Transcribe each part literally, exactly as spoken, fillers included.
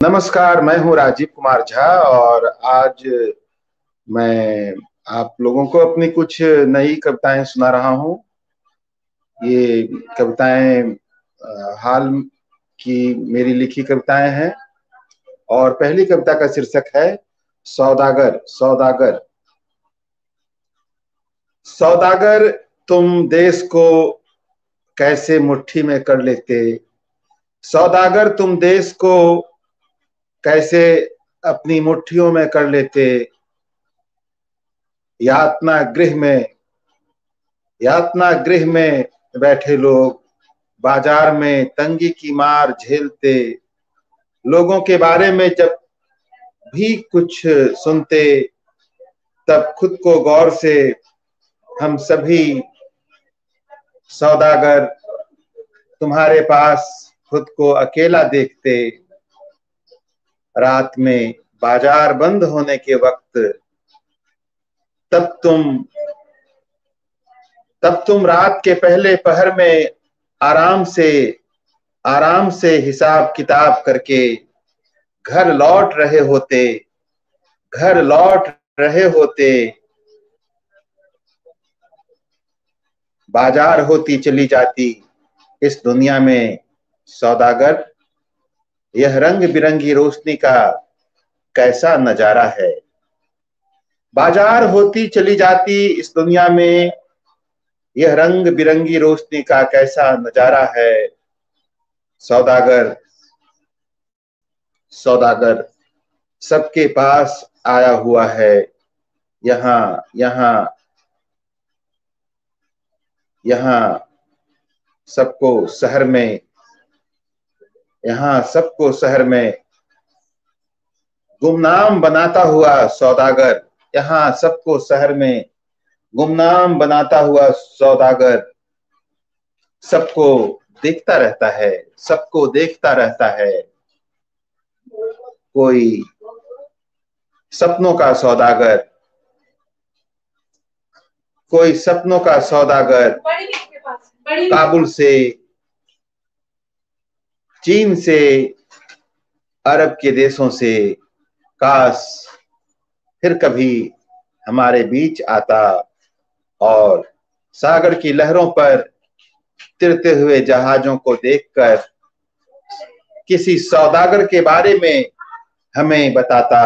नमस्कार, मैं हूँ राजीव कुमार झा और आज मैं आप लोगों को अपनी कुछ नई कविताएं सुना रहा हूँ। ये कविताएं अ, हाल की मेरी लिखी कविताएं हैं और पहली कविता का शीर्षक है सौदागर। सौदागर सौदागर तुम देश को कैसे मुट्ठी में कर लेते। सौदागर तुम देश को कैसे अपनी मुट्ठियों में कर लेते। यातना गृह में यातना गृह में बैठे लोग बाजार में तंगी की मार झेलते। लोगों के बारे में जब भी कुछ सुनते तब खुद को गौर से हम सभी सौदागर तुम्हारे पास खुद को अकेला देखते। रात में बाजार बंद होने के वक्त तब तुम तब तुम रात के पहले पहर में आराम से आराम से हिसाब किताब करके घर लौट रहे होते घर लौट रहे होते। बाजार होती चली जाती इस दुनिया में सौदागर। यह रंग बिरंगी रोशनी का कैसा नजारा है। बाजार होती चली जाती इस दुनिया में यह रंग बिरंगी रोशनी का कैसा नजारा है। सौदागर सौदागर सबके पास आया हुआ है। यहाँ यहाँ यहाँ सबको शहर में यहाँ सबको शहर में गुमनाम बनाता हुआ सौदागर। यहाँ सबको शहर में गुमनाम बनाता हुआ सौदागर सबको देखता रहता है सबको देखता रहता है। कोई सपनों का सौदागर कोई सपनों का सौदागर काबुल से चीन से अरब के देशों से काश फिर कभी हमारे बीच आता और सागर की लहरों पर तिरते हुए जहाजों को देखकर किसी सौदागर के बारे में हमें बताता।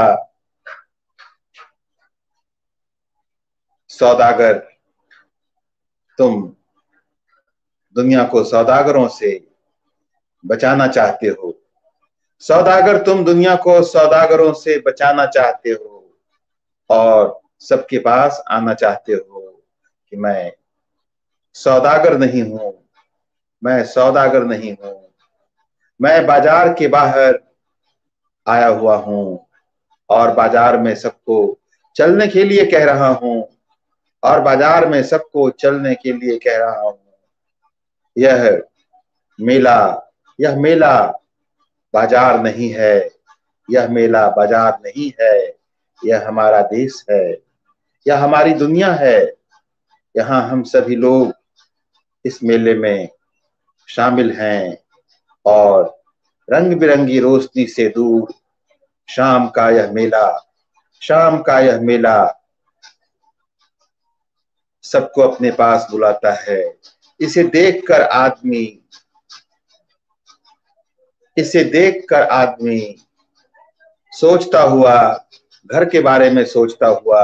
सौदागर तुम दुनिया को सौदागरों से बचाना चाहते हो। सौदागर तुम दुनिया को सौदागरों से बचाना चाहते हो और सबके पास आना चाहते हो कि मैं सौदागर नहीं हूं मैं सौदागर नहीं हूं मैं बाजार के बाहर आया हुआ हूं और बाजार में सबको चलने के लिए कह रहा हूं और बाजार में सबको चलने के लिए कह रहा हूं। यह मेला यह मेला बाजार नहीं है यह मेला बाजार नहीं है। यह हमारा देश है यह हमारी दुनिया है। यहाँ हम सभी लोग इस मेले में शामिल हैं और रंग बिरंगी रोशनी से दूर शाम का यह मेला शाम का यह मेला सबको अपने पास बुलाता है। इसे देखकर आदमी इसे देखकर आदमी सोचता हुआ घर के बारे में सोचता हुआ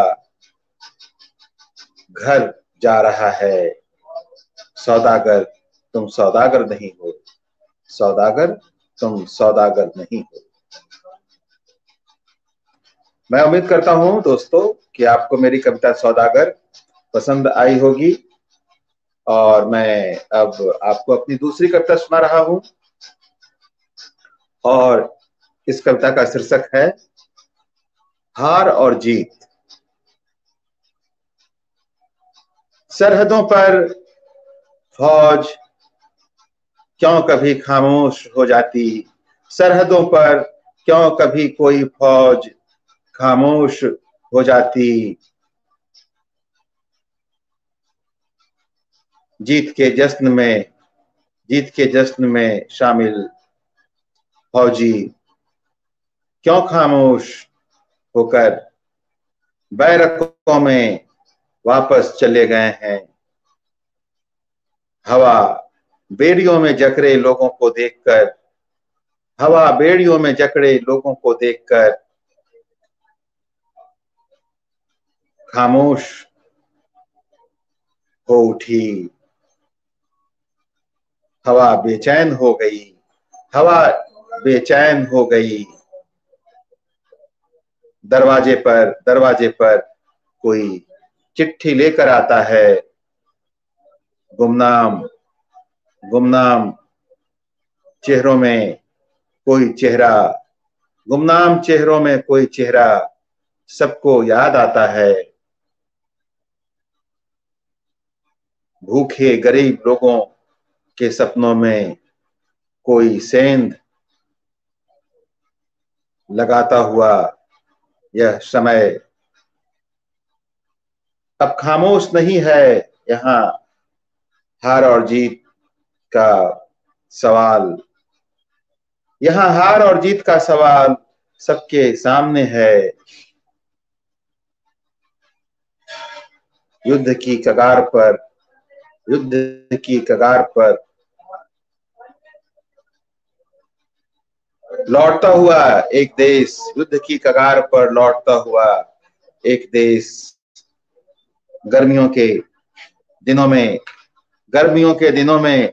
घर जा रहा है। सौदागर तुम सौदागर नहीं हो सौदागर तुम सौदागर नहीं हो। मैं उम्मीद करता हूं दोस्तों कि आपको मेरी कविता सौदागर पसंद आई होगी और मैं अब आपको अपनी दूसरी कविता सुना रहा हूं और इस कविता का शीर्षक है हार और जीत। सरहदों पर फौज क्यों कभी खामोश हो जाती। सरहदों पर क्यों कभी कोई फौज खामोश हो जाती। जीत के जश्न में जीत के जश्न में शामिल फौजी क्यों खामोश होकर बैरकों में वापस चले गए हैं। हवा बेड़ियों में जकड़े लोगों को देखकर हवा बेड़ियों में जकड़े लोगों को देखकर खामोश हो उठी। हवा बेचैन हो गई हवा बेचैन हो गई। दरवाजे पर दरवाजे पर कोई चिट्ठी लेकर आता है। गुमनाम गुमनाम चेहरों में कोई चेहरा गुमनाम चेहरों में कोई चेहरा सबको याद आता है। भूखे गरीब लोगों के सपनों में कोई सेंध लगाता हुआ यह समय अब खामोश नहीं है। यहाँ हार और जीत का सवाल यहाँ हार और जीत का सवाल सबके सामने है। युद्ध की कगार पर युद्ध की कगार पर लौटता हुआ एक देश युद्ध की कगार पर लौटता हुआ एक देश गर्मियों के दिनों में गर्मियों के दिनों में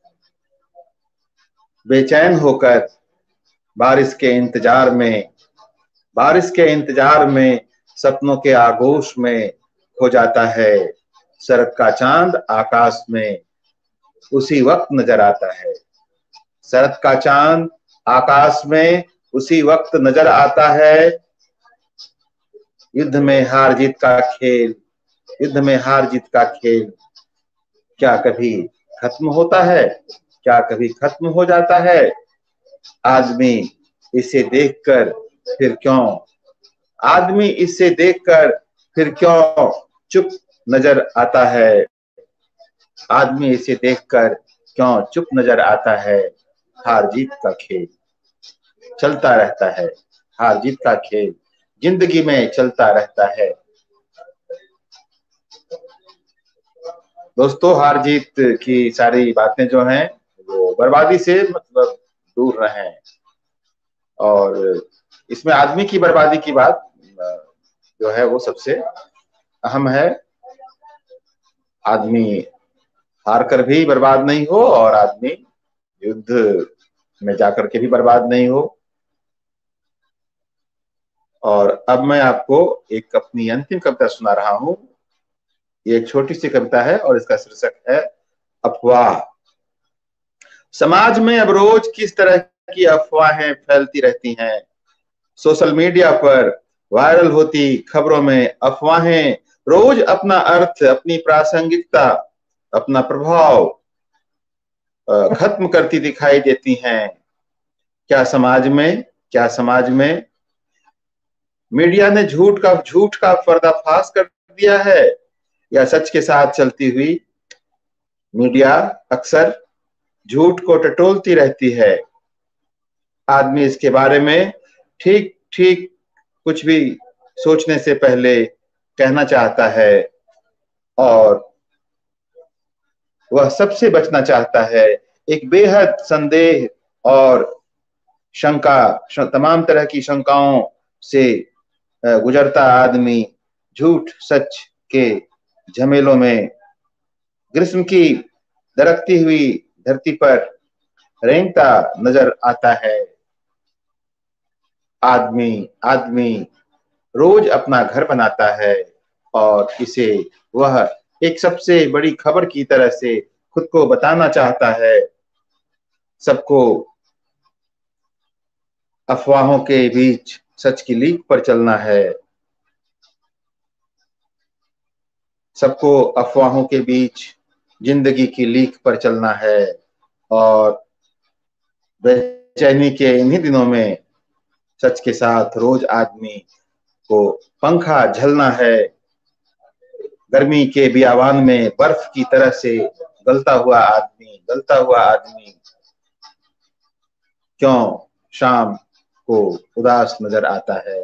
बेचैन होकर बारिश के इंतजार में बारिश के इंतजार में सपनों के आगोश में खो जाता है। शरद का चांद आकाश में उसी वक्त नजर आता है। शरद का चांद आकाश में उसी वक्त नजर आता है। युद्ध में हार जीत का खेल युद्ध में हार जीत का खेल क्या कभी खत्म होता है क्या कभी खत्म हो जाता है। आदमी इसे देखकर फिर क्यों आदमी इसे देखकर फिर क्यों चुप नजर आता है। आदमी इसे देखकर क्यों चुप नजर आता है। हार जीत का खेल चलता रहता है। हार जीत का खेल जिंदगी में चलता रहता है। दोस्तों, हार जीत की सारी बातें जो हैं वो बर्बादी से मतलब दूर रहें और इसमें आदमी की बर्बादी की बात जो है वो सबसे अहम है। आदमी हार कर भी बर्बाद नहीं हो और आदमी युद्ध में जाकर के भी बर्बाद नहीं हो। और अब मैं आपको एक अपनी अंतिम कविता सुना रहा हूं। ये एक छोटी सी कविता है और इसका शीर्षक है अफवाह। समाज में अब रोज किस तरह की अफवाहें फैलती रहती हैं। सोशल मीडिया पर वायरल होती खबरों में अफवाहें रोज अपना अर्थ अपनी प्रासंगिकता अपना प्रभाव खत्म करती दिखाई देती हैं। क्या समाज में क्या समाज में मीडिया ने झूठ का झूठ का पर्दाफाश कर दिया है या सच के साथ चलती हुई मीडिया अक्सर झूठ को टटोलती रहती है। आदमी इसके बारे में ठीक ठीक कुछ भी सोचने से पहले कहना चाहता है और वह सबसे बचना चाहता है। एक बेहद संदेह और शंका तमाम तरह की शंकाओं से गुजरता आदमी झूठ सच के झमेलों में ग्रीष्म की दरकती हुई धरती पर रेंगता नजर आता है। आदमी आदमी रोज अपना घर बनाता है और इसे वह एक सबसे बड़ी खबर की तरह से खुद को बताना चाहता है। सबको अफवाहों के बीच सच की लीक पर चलना है। सबको अफवाहों के बीच जिंदगी की लीक पर चलना है और बेचैनी के इन्हीं दिनों में सच के साथ रोज आदमी को पंखा झलना है। गर्मी के बियावान में बर्फ की तरह से गलता हुआ आदमी गलता हुआ आदमी क्यों शाम को उदास नजर आता है।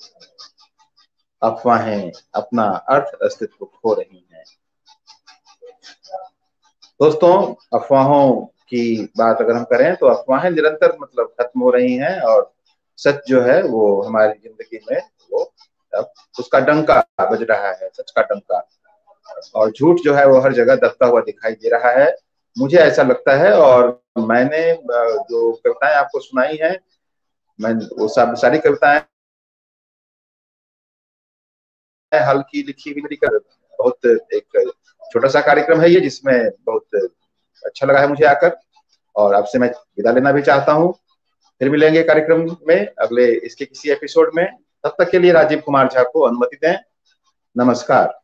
अफवाहें अपना अर्थ अस्तित्व खो रही हैं। दोस्तों, अफवाहों की बात अगर हम करें तो अफवाहें निरंतर मतलब खत्म हो रही हैं और सच जो है वो हमारी जिंदगी में वो अब उसका डंका बज रहा है, सच का डंका। और झूठ जो है वो हर जगह दबता हुआ दिखाई दे रहा है, मुझे ऐसा लगता है। और मैंने जो कविताएं आपको सुनाई हैं, मैं वो सब सारी कविताएं हल्की लिखी हुई मेरी बहुत एक छोटा सा कार्यक्रम है ये, जिसमें बहुत अच्छा लगा है मुझे आकर। और आपसे मैं विदा लेना भी चाहता हूँ। फिर मिलेंगे कार्यक्रम में अगले इसके किसी एपिसोड में। तब तक के लिए राजीव कुमार झा को अनुमति दें। नमस्कार।